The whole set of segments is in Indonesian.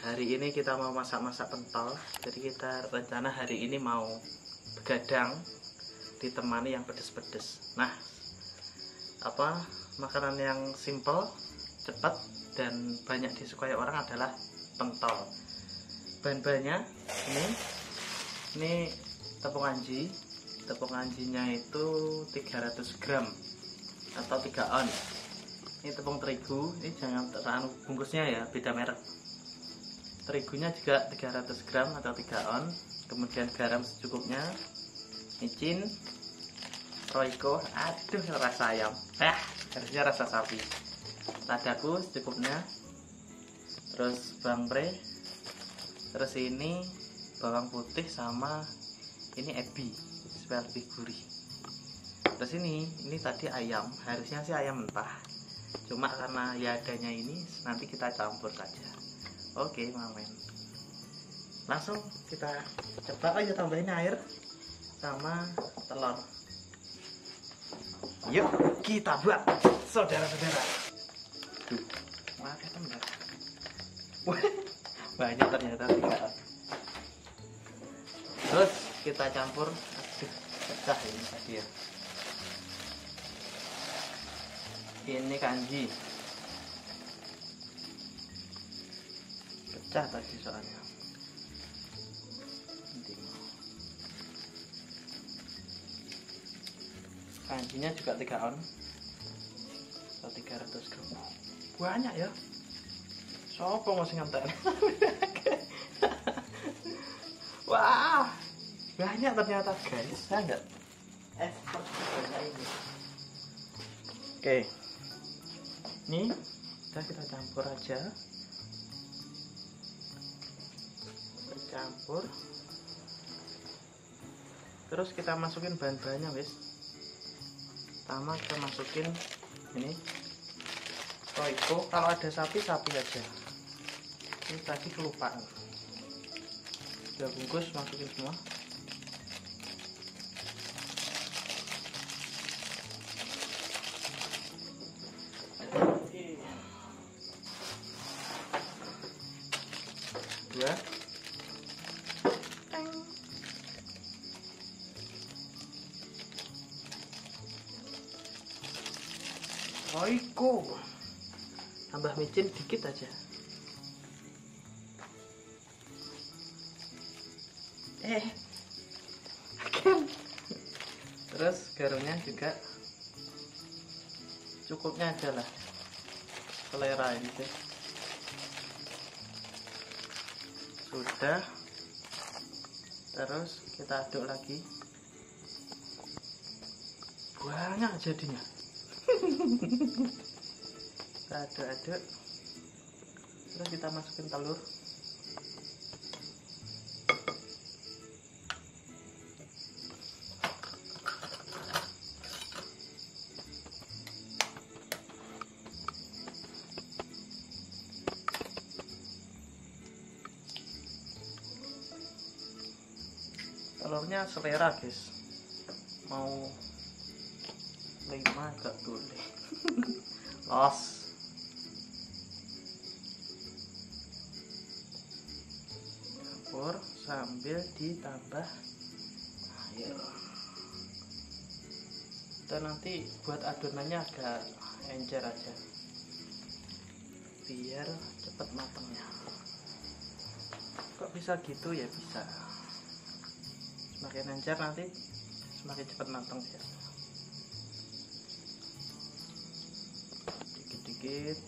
hari ini kita mau masak-masak pentol. Jadi kita rencana hari ini mau begadang ditemani yang pedes-pedes. Nah, makanan yang simple, cepat, dan banyak disukai orang adalah pentol. Bahan-bahannya ini tepung kanji. Tepung kanjinya itu 300 gram atau 3 on. Ini tepung terigu, ini jangan terlalu bungkusnya ya, beda merek. Terigunya juga 300 gram atau 3 on. Kemudian garam secukupnya, micin, roiko, aduh rasa ayam, harusnya rasa sapi, ladaku secukupnya, terus bawang pre, terus ini bawang putih sama ini ebi supaya lebih gurih. Terus ini tadi ayam, harusnya sih ayam mentah, cuma karena ya adanya ini nanti kita campur saja. Oke, mamen. Langsung kita coba aja tambahin air sama telur. Yuk kita buat, saudara-saudara. Tuh, makan teman. Banyak ternyata tidak. Terus kita campur, pecah ini tadi ya. Ini kanji. Pecah tadi soalnya. Kanjinya juga 3 on atau 300 gram. Banyak ya. Sopo masih nganten. Wah, banyak ternyata guys. Saya enggak expert banyak ini. Oke. Ini kita campur aja. Campur. Terus kita masukin bahan-bahannya, wis. Pertama kita masukin ini roiko, kalau ada sapi aja. Ini tadi kelupaan. Udah bungkus, masukin semua. Dua. Roiko, tambah micin dikit aja. Terus garamnya juga cukupnya aja lah, selera ini sih. Sudah. Terus kita aduk lagi. Banyak jadinya. Kita aduk-aduk, terus kita masukin telur. Telurnya selera guys, mau 5 gak boleh. Los. Campur sambil ditambah air. Dan nanti buat adonannya agak encer aja, biar cepat matangnya. Kok bisa gitu ya? Bisa. Semakin encer nanti semakin cepat matang ya. Dikit-dikit,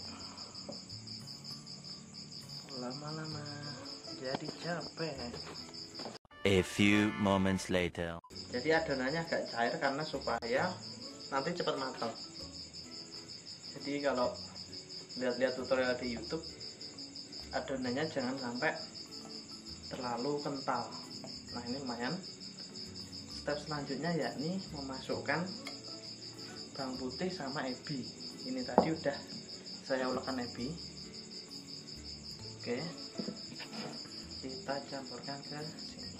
lama-lama jadi capek. A few moments later. Jadi adonannya agak cair karena supaya nanti cepat matang. Jadi kalau lihat-lihat tutorial di YouTube, adonannya jangan sampai terlalu kental. Nah, ini lumayan. Step selanjutnya yakni memasukkan bawang putih sama ebi. Ini tadi udah saya ulekkan ebi. Oke, kita campurkan ke sini.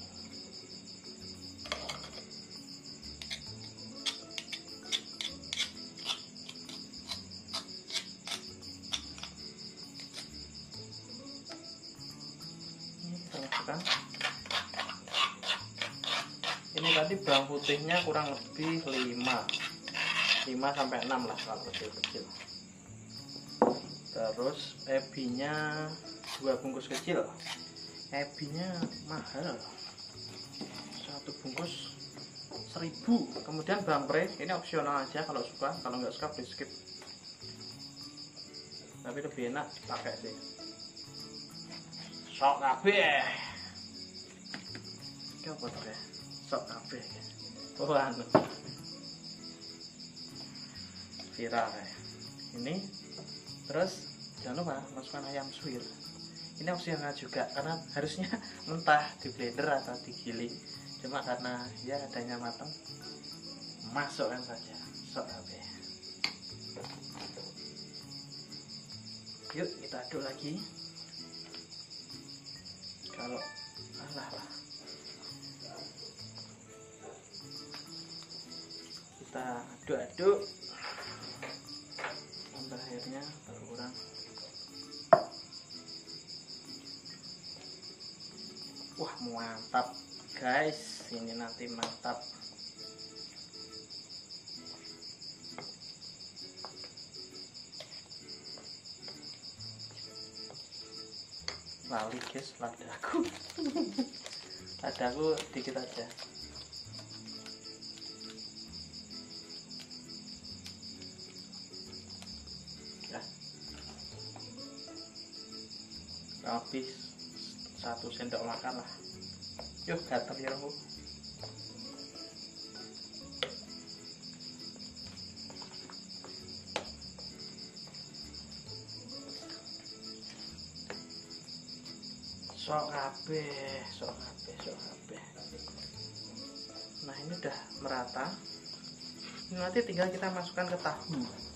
kita masukkan. Ini tadi bawang putihnya kurang lebih 5 sampai 6 lah kalau kecil-kecil. Terus ebinya 2 bungkus kecil. Ebinya mahal, 1 bungkus 1000. Kemudian bawang pre, ini opsional aja kalau suka, kalau nggak suka di skip. Tapi lebih enak pakai sih. Sok kabeh. Iki apa to ya? Sok kabeh. Oh anu. Viral ya. Ini terus jangan lupa masukkan ayam suwir. Ini opsional juga karena harusnya mentah di blender atau digiling. Cuma karena ya adanya matang, masukkan saja. Sok kabeh. Yuk kita aduk lagi. Kalau lah kita aduk-aduk sampai airnya berkurang. Wah mantap guys, ini nanti mantap. Lali guys ladaku. Ladaku dikit aja. Ya. Habis 1 sendok makan lah. Yuk gatel ya aku. Sok kabeh. Nah ini udah merata. Ini nanti tinggal kita masukkan ke tahu.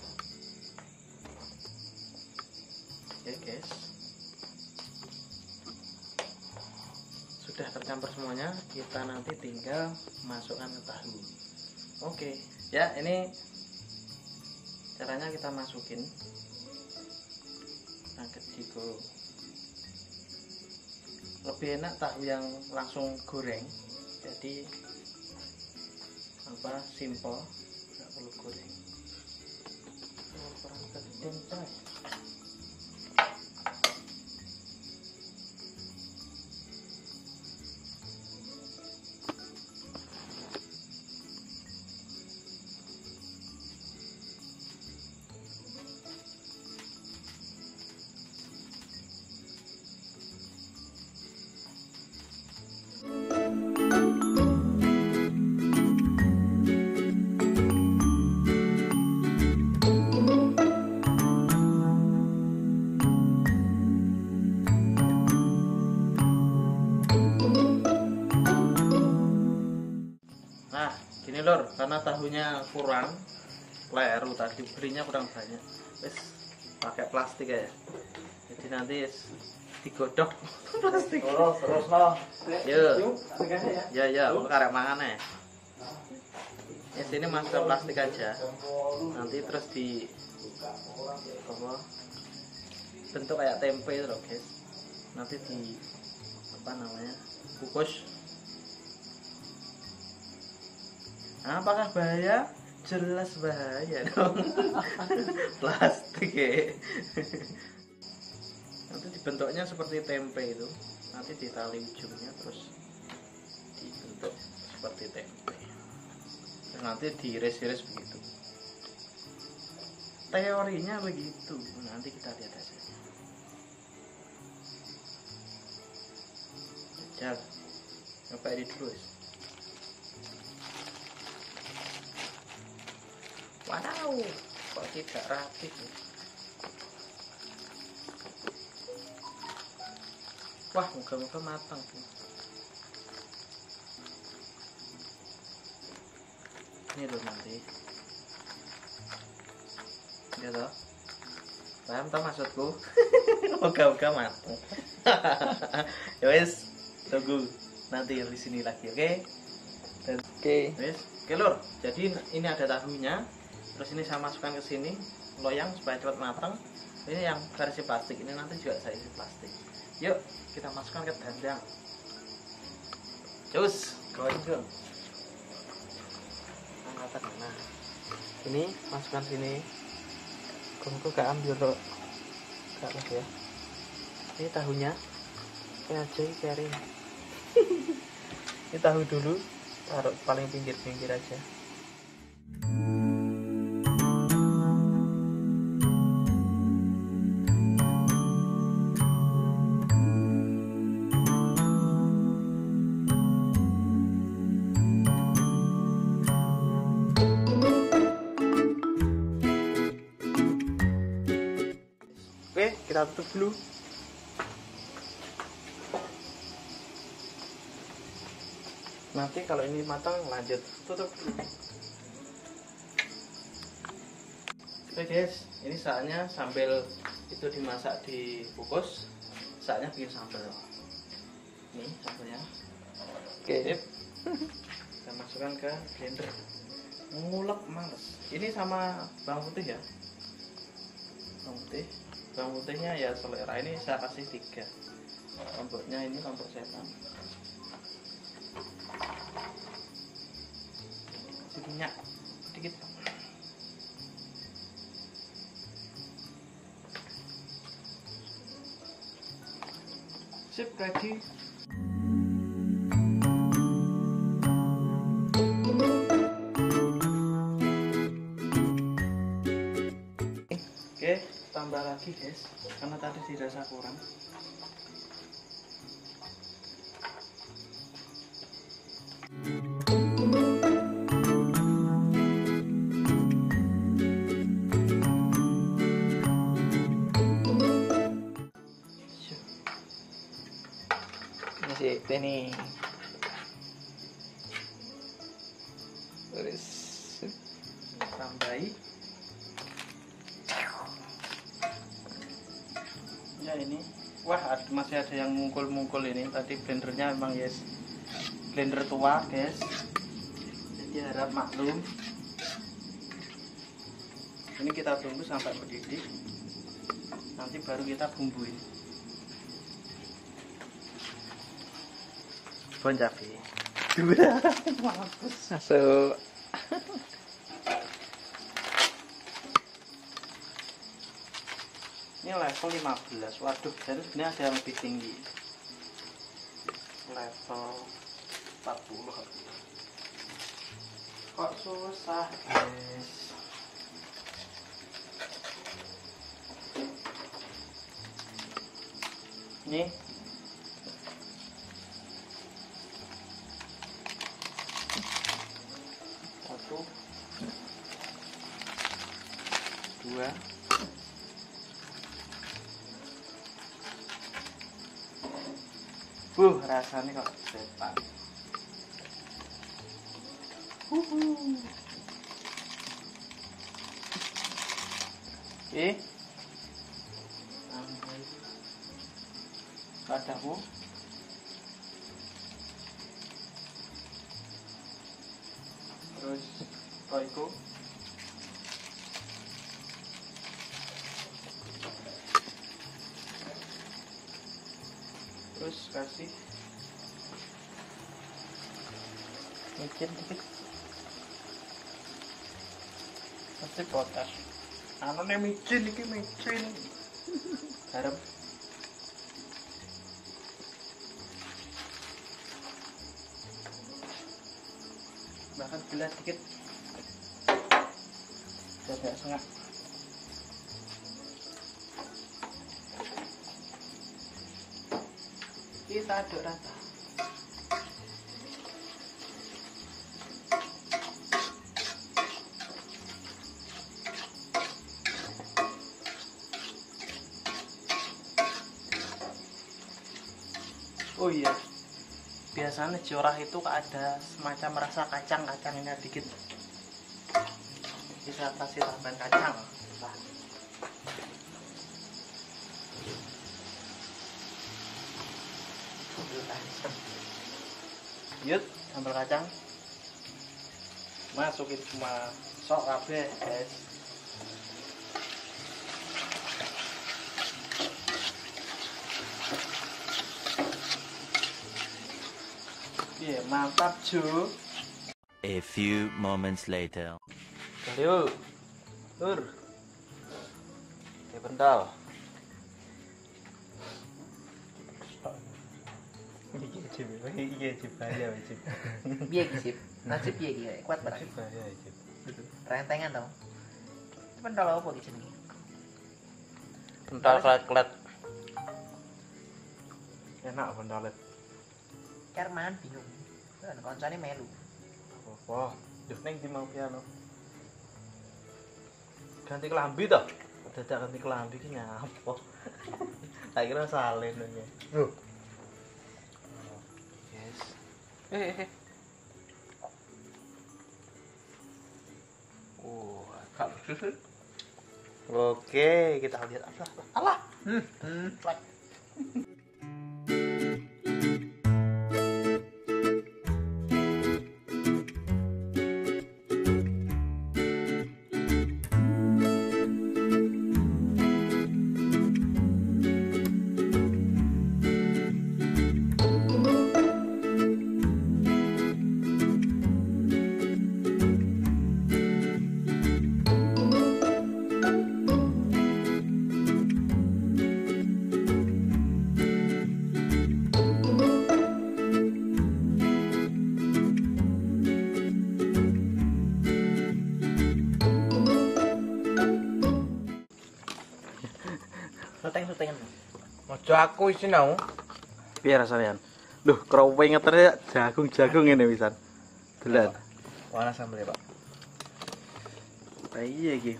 Oke guys, sudah tercampur semuanya. Kita nanti tinggal masukkan ke tahu. Oke ya, ini caranya kita masukin nugget digoreng. Lebih enak tahu yang langsung goreng, jadi apa simple, nggak perlu goreng. Kurang gedeng coy. Gini lor, karena tahunya kurang, leru tadi belinya kurang banyak, wes pakai plastik ya. Jadi nanti digodok plastik. Terus lo. Ya, karek mangan ya. Ya sini masuk plastik aja. Nanti terus di apa? Bentuk kayak tempe itu loh guys. Nanti di apa namanya? Kukus. Apakah bahaya? Jelas bahaya dong. Plastik ya. Nanti dibentuknya seperti tempe itu. Nanti ditali ujungnya terus dibentuk seperti tempe. Terus nanti diiris-iris begitu. Teorinya begitu. Nanti kita lihat hasilnya. Jajal. Coba ini dulu guys. Wow, kok tidak rapi tuh. Wah, moga-moga matang tuh. Ini loh nanti. Ya toh. Paham toh maksudku? Moga-moga matang. Ya wes, tunggu nanti di sini lagi, oke? Oke. Wes, oke lur. Jadi ini ada tahunya. Terus ini saya masukkan ke sini loyang supaya cepat matang. Ini yang versi plastik, ini nanti juga saya isi plastik. Yuk kita masukkan ke dandang. Cus, goreng dong. Nah, ini masukkan sini. Kongko gak ambil dok, gak lagi ya. Ini tahunya, ini aja kering. Ini tahu dulu, taruh paling pinggir-pinggir aja. Oke, kita tutup dulu. Nanti kalau ini matang lanjut tutup dulu. Oke guys, ini saatnya sambil itu dimasak dikukus, saatnya bikin sambal. Ini sambalnya. Oke. Kita masukkan ke blender. Ngulek males. Ini sama bawang putih ya. Bawang putih. Bawang putihnya ya selera, ini saya kasih 3. Lomboknya ini lombok setan. Kasih minyak dikit. Sip, ready. Oke, tambah lagi guys, karena tadi dirasa kurang. Ini sih ini. Terus tambahi. Ya ini, wah masih ada yang mungkul-mungkul ini. Tadi blendernya memang yes, blender tua guys, jadi harap maklum. Ini kita tunggu sampai mendidih, nanti baru kita bumbuin. Bon cabe dua mampus masuk. Ini level 15. Waduh, jadi sebenarnya ada yang lebih tinggi. Level 40. Kok susah, guys? Nih. Satu. 2. Rasanya kok setan. Oke. Tambah wadahmu. Terus roiko. Terus kasih micin dikit, pasti potas. Anaknya micin, ini micin. Garam. Bahkan gula dikit. Jadi setengah. Kita aduk rata. Oh iya, biasanya jorah itu ada semacam rasa kacang-kacangnya dikit. Bisa kasih tambahan kacang. Nah. Yuk, sambal kacang. Masukin semua sok kabeh, guys. Iya, mantap, Ju. A few moments later. Ayo. Lur. Ya bental. Iki Jip, bahaya Jip. Piye iki, Sip? Nasib piye iki? Kuat barang. Bahaya Jip. Rentengan to. Cuman kalau apa iki jenenge? Bental klet-klet. Enak bental. Karman bingung. Kan koncane melu. Wah, duh ning di mau piano. Ganti kelambi toh? Dadak ganti kelambi ki nyapa? Tak kira salin lho. Loh. Yes. Oh, oke, kita lihat apa? Alah. Like. Syuting-syutingan. Ojo aku isi nau. Piye rasane? Duh, krowe ngeter jagung-jagung ngene pisan. Delan. Warna sambel ya, Pak. Ah iya iki.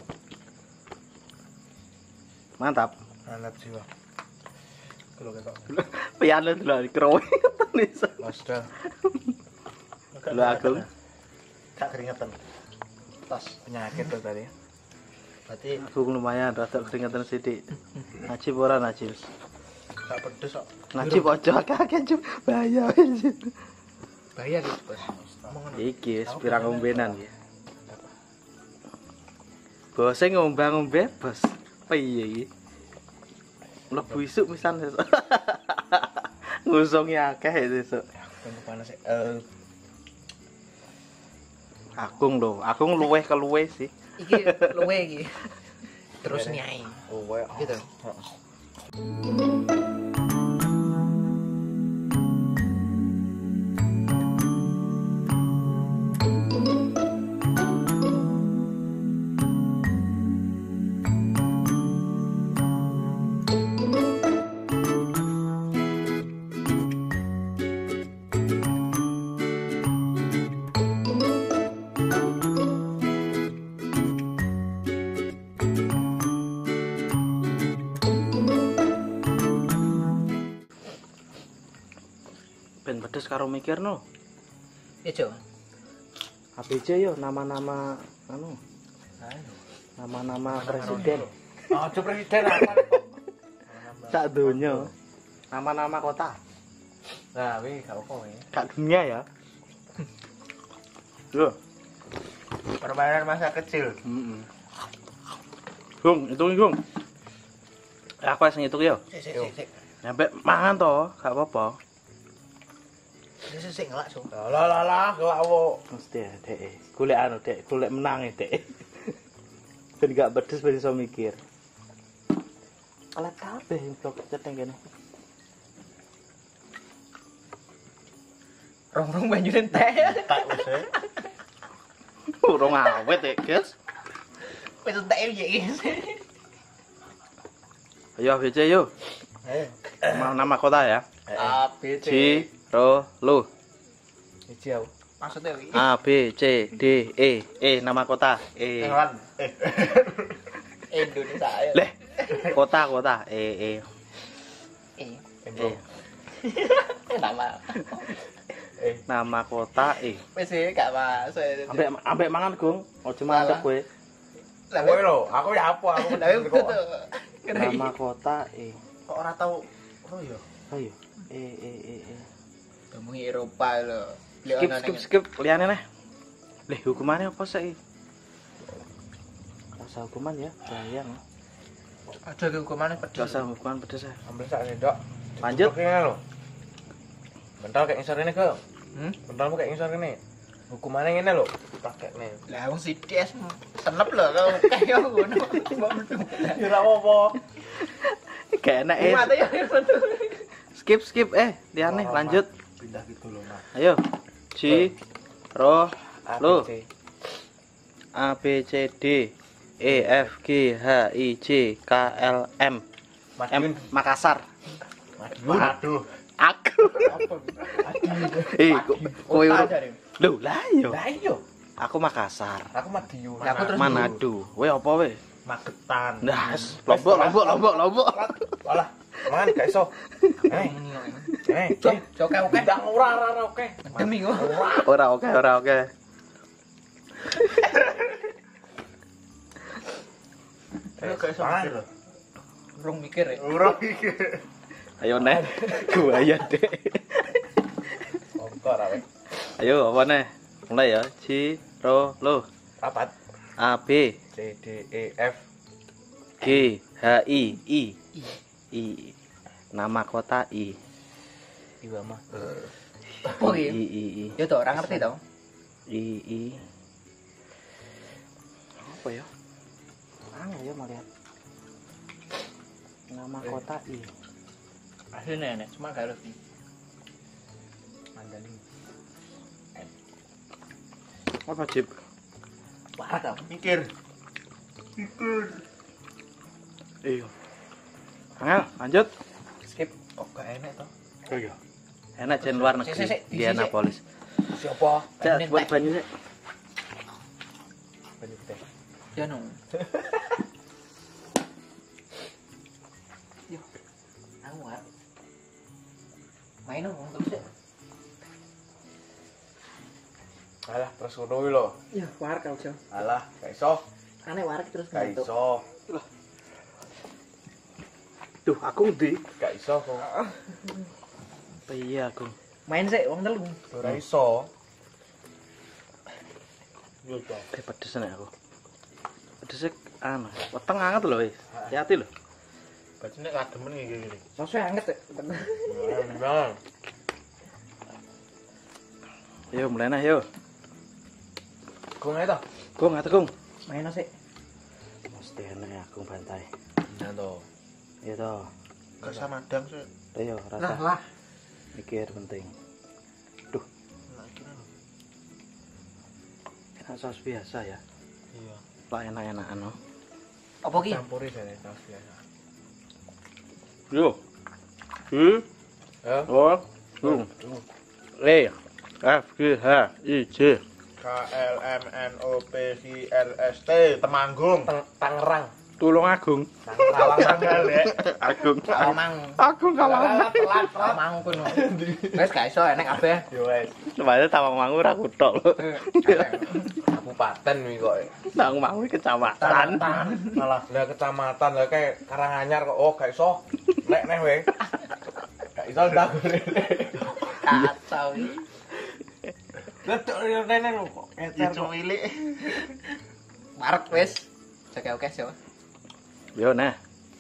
Mantap. Mantap sih, Pak. Kalau ketok. Piano delok krowe ngeter pisan. Mas Dal. Lho aku. Gak keringetan. Tas penyakit tuh tadi. Berarti Aku lumayan rada keringetan sithik. Najib ora najib. gak pedes kok. Najib ojo akeh-akeh Jum. Bahaya wis. Bahaya iki, Bos. Iki wis pirang ombenan ya. Bose ngombe-ngombe, Bos. Piye iki? Mlebu isuk pisan sesuk. Ngusongi akeh sesuk. Tunggu panas. Agung lho, Agung luweh keluwe sih. Iki luwe iki. Terus nyai. Oh, wae. Gitu. Ben pedes karo mikirno. Ya, Jo. ABJ yo nama-nama anu, nama-nama presiden. Ojo presiden apa? Sak donya. Nama-nama kota. Nah, wih, gak apa-apa ya. Kak dunia ya. Yo. Permainan masa kecil. Heeh. Gung, hitung, Gung. Aku wis ngitung yo. Sik. Nyampe mangan to, gak apa-apa. Sik ngelak, Jo. Lah, gelak wo. Mesti ya, Dek. Golek anu, Dek. Golek menang ya, Dek. Ben gak pedes ben iso mikir. Alat kabeh blok ceteng kene. Rong-rong banjur teh. Tak wis e. Urung awet ya, guys. Wis teh piye iki? Ayo ABC yuk. Nama kota ya. A B C. Cirolo. Iki aku. Maksudnya iki. A B C D E nama kota. Hewan. Indonesia ya. Leh. Kota. E. Nama. Nama kota E. Wis gak masuk. Ambek mangan, Gung. Ojo mandek kowe. Lah Kowe lho, aku ya apa? Aku Lah itu tuh. Nama kota E. Kok ora tau ro ya? Ayo. E. Ngomongi Eropa lho. Skip liane neh. Leh, hukumannya apa sih? Rasa hukuman ya, bayang. Ada hukumannya Gak pedes. usah hukuman pedes ya. Ambil sak sendok. Lanjut. Oke lho. Bentar kayak ngisor ini, Go. Hmm? Bentarmu kayak ngisor ini. Hukumannya ngene lho, pakekne. Lah wong sides senep lho kau kayak ngono. Ya ora apa-apa. Gak enak Mate ya. Skip liane lanjut. Pindah gitu lho, Mas. Ayo. J ro lo ABC. A B C D E F G H I J K L M Madiun. Makassar. Waduh. Aku. Kowe lho lah yo. Lah iya. Aku Makassar. Aku Madiun. Lah, aku terus Manado. Kowe apa we? Magetan. Nah, Lombok. Walah, man gak iso. Coke oke. Ndang ora oke. Demi kok. Ora oke. Gak iso mikir lho. Urung mikir ya. Ora iki. Ayo neh. Gua ya dek. Motor awe. Ayo apa neh? Mulai ya. J ro lo Rapat. A B C D E F G H I nama kota I Iwa mah. Apa iki? I Ya toh ora ngerti toh. I apa ya? Ya mau lihat nama kota I. Aslinya enak, cuma gak harus. Mandalin. Apa Jip? Parah tau. Mikir. Iya. Angel, lanjut. Skip. Kok gak enak toh? Oh iya. Enak jen luar negeri. Sik, Di Annapolis. Siapa? Cak, buat banyu sik. Banyu teh. Ya no. Yo. Awar. Main dong terus ya. Alah, terus ngono kuwi lho. Ya, war kau Jo. Alah, gak iso. Aneh war terus Gak ngantuk. iso. Tuh, aku ndi? Gak iso kok. Iya, aku. Main sih wong telu. Ora iso. Yo to. Pedes nek aku. Pedes anu, weteng anget lho wis. Hati-hati lho. Bajine kademen iki ngene. Sosok anget. Nah, Yo, mulai nah yo. kok ngene to? Gung, atuh, Gung. Main sih. Mesti enak aku bantai. Nah to. Iya toh. Gak sama madang sih. Ayo, Lah rasa. lah. Mikir penting. Duh, Nah, iki lho. enak saus biasa ya. Iya. Lah enak-enakan no. Apa ki? Campuri jane saus biasa. Yo. Ya. Oh. E F G H I J K L M N O P Q R S T Temanggung. Tangerang. Tulung Agung. Tangerang tanggal ya. Agung. Amang. Agung kalah. Telat amang kono. Wes gak iso enek kabeh. Yo wes. Sebenarnya Tawang Mangu ra kutok lho. Kabupaten iki kok. Tawang Mangu iki kecamatan. Malah lah kecamatan lah kayak Karanganyar kok. Oh, gak iso. Nek neh we. Gak iso ndak. Kacau iki. Letuk rene lho kok. Ecer milik. Marek wes. Jaga oke sih. Yo nah.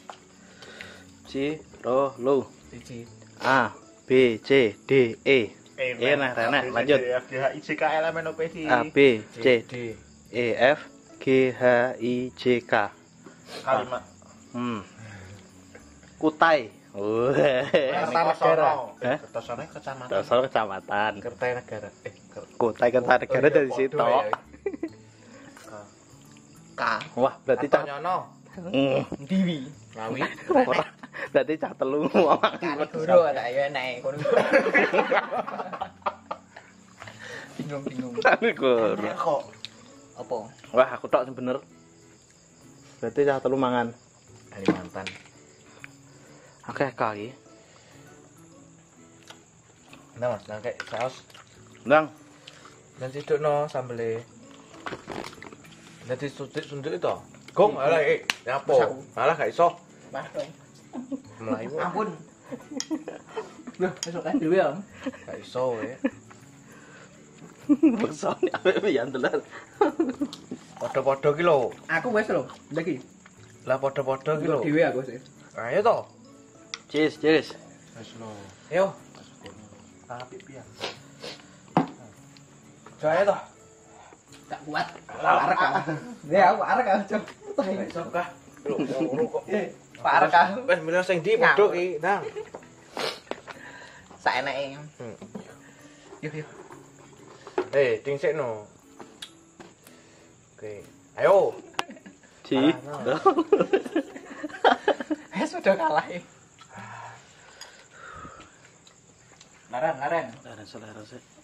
C ro lu Siji. A B C D E. Nah, Rena, lanjut. F G H I J K L M N O P Q A B C D E F G H I J K. Kalimat. Kutai. Wah. Kertanegara. Hah? Kertasane kecamatan. Dasar kecamatan. Kertanegara. Kutai Kertanegara dari situ. K. Wah, berarti cah Nyono. Diwi. Ngawi. ora. Berarti cah telu ngomong. Kali guru ada ayo enek kono. Bingung. Kali guru. Kok Apa? Wah, aku tok sing bener. Berarti cah telu mangan. Kalimantan. Oke, kali. Nah, Mas, nang kayak saus. Ndang. Dan sidukno sambele. Nanti sunduk itu. Gong, alah nyapo. Malah gak iso. Mas dong. Melayu. Ampun. Loh, besok kan dhewe ya. Gak iso we. Besone ape pian tenan. Padha-padha ki lho. Aku wes lho, lagi. Lah padha-padha ki lho. Dhewe aku sih. Ayo to. Cheers. Wis lho. Yo. Tapi pian. Jaya toh. Gak kuat. Parek ah. Ya aku parek ah, Cuk. Iso kah? Lho kok. Parek ah. Wes milih sing ndi modok iki, Nang. Saeneke. Yuk. Dingsekno. Oke. Ayo. Ci. Sudah kalah ya. Laren. Selera sih.